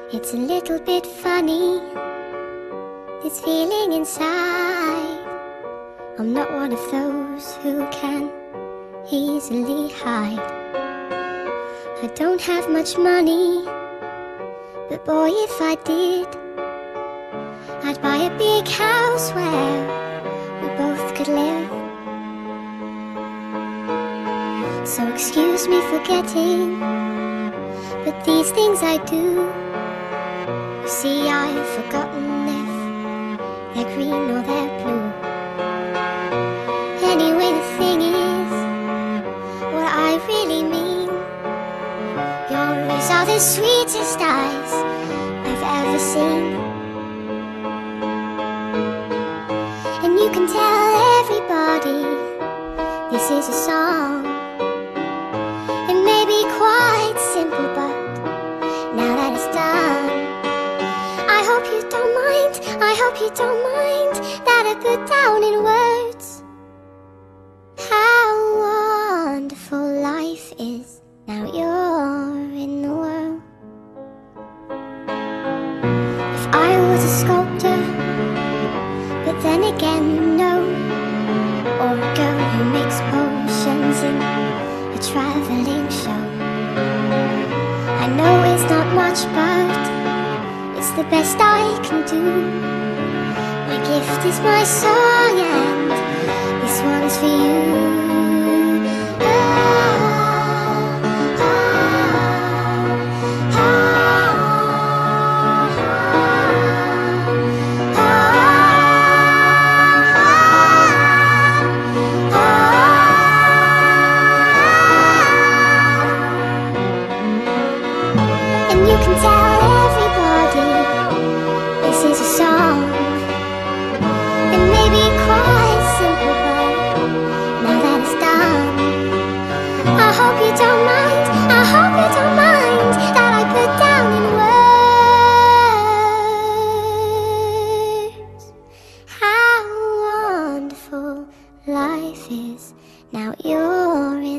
It's a little bit funny, this feeling inside. I'm not one of those who can easily hide. I don't have much money, but boy, if I did, I'd buy a big house where we both could live. So excuse me for getting, but these things I do. You see, I've forgotten if they're green or they're blue. Anyway, the thing is, what I really mean, your eyes are the sweetest eyes I've ever seen. And you can tell everybody this is a song. It may be quite simple, but now that it's done, I hope you don't mind, I hope you don't mind that I put down in words how wonderful life is now you're in the world. If I was a sculptor, but then again no, or a girl who makes potions in a traveling show, I know it's not much, but it's the best I can do. My gift is my song, and this one's for you. And you can tell everybody this is a song. It may be quite simple, but now that it's done, I hope you don't mind, I hope you don't mind that I put down in words how wonderful life is now you're in